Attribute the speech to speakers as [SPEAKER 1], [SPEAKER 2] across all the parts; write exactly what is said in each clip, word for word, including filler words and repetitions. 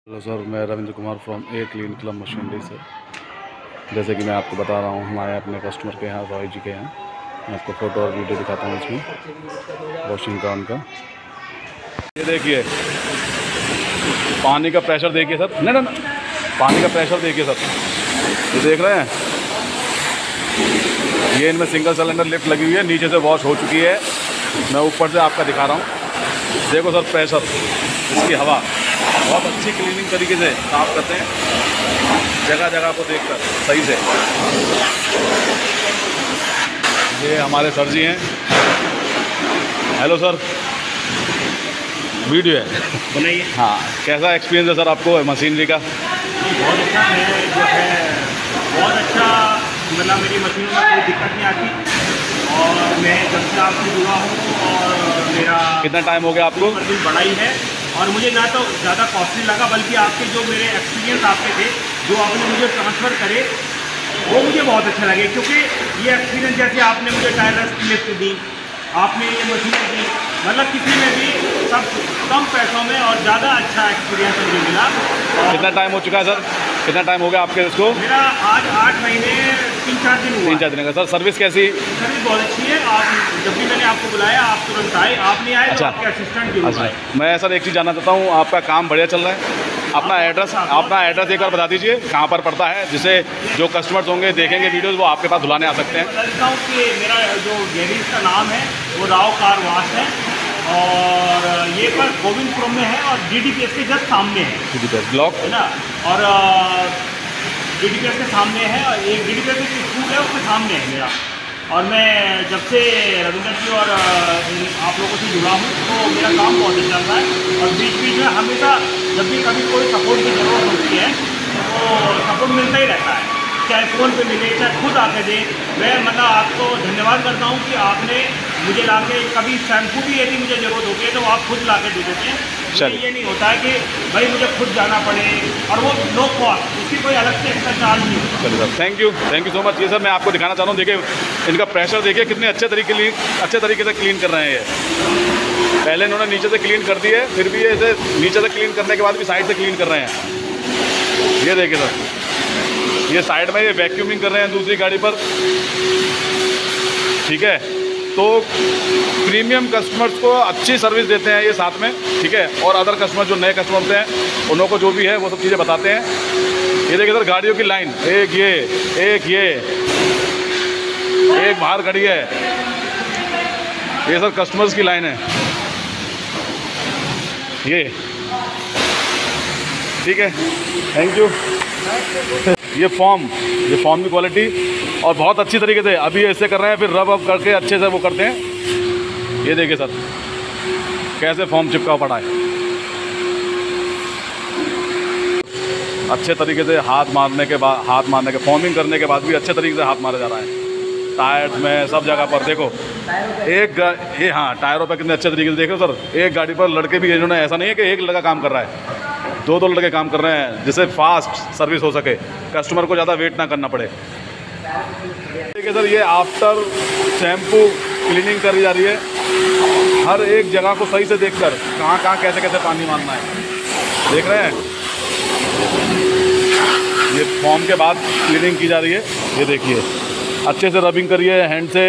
[SPEAKER 1] Hello sir, मैं Ravindra Kumar from a clean club machinery से। जैसे कि मैं आपको बता रहा हूँ हमारे अपने कस्टमर के यहाँ, रॉय जी के यहाँ, मैं आपको फ़ोटो और वीडियो दिखाता हूँ इसमें वॉशिंग का उनका। ये देखिए पानी का प्रेशर देखिए सर, नहीं ना पानी का प्रेशर देखिए सर, ये देख रहे हैं। ये इनमें सिंगल सिलेंडर लिफ्ट लगी हुई है, नीचे से वॉश हो चुकी है। मैं ऊपर से आपका दिखा रहा हूँ, देखो सर प्रेशर, इसकी हवा बहुत अच्छी क्लीनिंग तरीके से साफ करते हैं, जगह जगह को देखकर सही से। ये हमारे सर जी हैं। हेलो सर, वीडियो है
[SPEAKER 2] बनाइए।
[SPEAKER 1] हाँ, कैसा एक्सपीरियंस है सर आपको मशीनरी का?
[SPEAKER 2] बहुत अच्छा है, जो है बहुत अच्छा, मतलब मेरी मशीनों में कोई दिक्कत नहीं आती। और मैं जब से आपसे जुड़ा हूँ और मेरा
[SPEAKER 1] कितना टाइम हो गया आपको?
[SPEAKER 2] सर्विस बड़ा ही है और मुझे ना तो ज़्यादा कॉस्टली लगा, बल्कि आपके जो मेरे एक्सपीरियंस आपके थे, जो आपने मुझे ट्रांसफ़र करे, वो मुझे बहुत अच्छे लगे। क्योंकि ये एक्सपीरियंस, जैसे आपने मुझे टायर लिफ्ट दी, आपने ये मशीनें दी, मतलब किसी में भी सब कम पैसों में और ज़्यादा अच्छा एक्सपीरियंस मुझे मिला।
[SPEAKER 1] कितना टाइम हो चुका है सर? कितना टाइम हो गया आपके इसको?
[SPEAKER 2] मेरा आज आठ महीने तीन चार दिन हुआ।
[SPEAKER 1] तीन चार दिन का सर। सर्विस कैसी?
[SPEAKER 2] सर्विस बहुत अच्छी है। आप जब भी मैंने आपको बुलाया आप तुरंत आए, आप नहीं आए
[SPEAKER 1] अच्छा।
[SPEAKER 2] तो आपके असिस्टेंट जरूर
[SPEAKER 1] अच्छा,
[SPEAKER 2] आए।
[SPEAKER 1] मैं सर एक चीज़ जानना चाहता हूँ, आपका काम बढ़िया चल रहा है? अपना एड्रेस अपना एड्रेस एक बार बता दीजिए, कहाँ पर पड़ता है, जिससे जो कस्टमर्स होंगे देखेंगे वीडियोस, वो आपके पास धुलाने आ सकते हैं।
[SPEAKER 2] बता देता हूँ कि मेरा जो गैरेज का नाम है वो राव कार वाश है, और ये पर गोविंदपुरम में है और डी डी पी एस के जस्ट सामने है।
[SPEAKER 1] D D P S block
[SPEAKER 2] है ना, और डी डी पी एस के सामने है, और एक डी डी पी एस की स्कूल है उसके सामने है मेरा। और मैं जब से रविंद्र जी और आप लोगों से जुड़ा हूँ तो मेरा काम बहुत अच्छा चल रहा है। और बीच बीच में हमेशा जब भी कभी कोई सपोर्ट की ज़रूरत होती है तो सपोर्ट मिलता ही रहता है, चाहे फ़ोन पे मिले चाहे खुद आके दे। मैं मतलब आपको धन्यवाद करता हूँ कि आपने मुझे ला के, कभी शैम्पू भी यदि मुझे ज़रूरत होती है तो आप खुद ला के दे देते हैं। ये नहीं होता है कि भाई मुझे खुद जाना पड़े, और वो नो कॉस्ट, उसकी कोई अलग से एक्स्ट्रा चार्ज नहीं होता।
[SPEAKER 1] चलिए sir, thank you thank you so much. ये सर मैं आपको दिखाना चाहता हूँ, देखिए इनका प्रेशर देखिए कितने अच्छे तरीके लिए अच्छे तरीके से क्लीन कर रहे हैं। ये पहले इन्होंने नीचे से क्लीन कर दी है, फिर भी ये इसे नीचे से क्लीन करने के बाद भी साइड से क्लीन कर रहे हैं। ये देखिए सर, ये साइड में ये वैक्यूमिंग कर रहे हैं दूसरी गाड़ी पर, ठीक है। तो प्रीमियम कस्टमर्स को अच्छी सर्विस देते हैं ये साथ में, ठीक है। और अदर कस्टमर जो नए कस्टमर्स हैं उन लोगों को जो भी है वो सब चीज़ें बताते हैं। ये देखिए सर, गाड़ियों की लाइन, एक ये एक ये एक बाहर खड़ी है, ये सर कस्टमर्स की लाइन है ये, ठीक है। Thank you. ये फॉर्म ये फॉर्म की क्वालिटी और बहुत अच्छी तरीके से अभी ऐसे कर रहे हैं, फिर रब अप करके अच्छे से वो करते हैं। ये देखिए सर कैसे फॉर्म चिपका पड़ा है, अच्छे तरीके से हाथ मारने के बाद हाथ मारने के फॉर्मिंग करने के बाद भी अच्छे तरीके से हाथ मारा जा रहा है। टायर्स में सब जगह पर देखो, एक ये हाँ टायरों पर कितने अच्छे तरीके से देखो सर। एक गाड़ी पर लड़के भी, इन्होंने ऐसा नहीं है कि एक लड़का काम कर रहा है, दो दो लड़के काम कर रहे हैं, जिससे फास्ट सर्विस हो सके, कस्टमर को ज़्यादा वेट ना करना पड़े। देखिए सर, ये आफ्टर शैम्पू क्लीनिंग करी जा रही है, हर एक जगह को सही से देखकर कहाँ कहाँ कैसे कैसे पानी मारना है, देख रहे हैं। ये फॉर्म के बाद क्लीनिंग की जा रही है, ये देखिए अच्छे से रबिंग करिए हैंड से।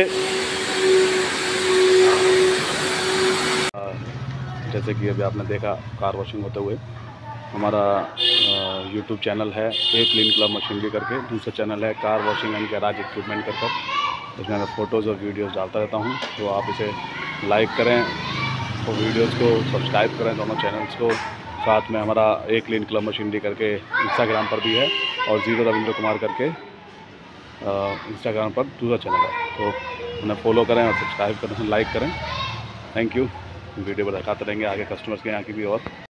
[SPEAKER 1] जैसे कि अभी आपने देखा कार वॉशिंग होते हुए, हमारा यूट्यूब चैनल है ए क्लीन क्लब मशीनरी करके, दूसरा चैनल है car washing and garage equipment कर कर। इसमें मैं फ़ोटोज़ और वीडियोज़ डालता रहता हूँ, तो आप इसे लाइक करें और वीडियोज़ को सब्सक्राइब करें, दोनों चैनल्स को। साथ में हमारा ए क्लीन क्लब मशीनरी करके इंस्टाग्राम पर भी है, और ज़ीरो रविंद्र कुमार करके इंस्टाग्राम पर दूसरा चैनल है, तो उन्हें फॉलो करें और सब्सक्राइब करें, लाइक करें। Thank you. वीडियो पर दिखाते रहेंगे आगे कस्टमर्स के यहाँ की भी और